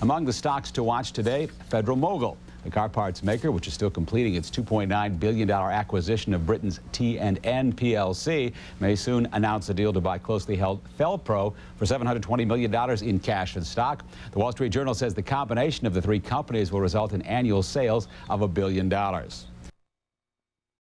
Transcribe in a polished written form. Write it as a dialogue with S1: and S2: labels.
S1: Among the stocks to watch today, Federal-Mogul. The car parts maker, which is still completing its $2.9 billion acquisition of Britain's T&N plc, may soon announce a deal to buy closely held Felpro for $720 million in cash and stock. The Wall Street Journal says the combination of the three companies will result in annual sales of $1 billion.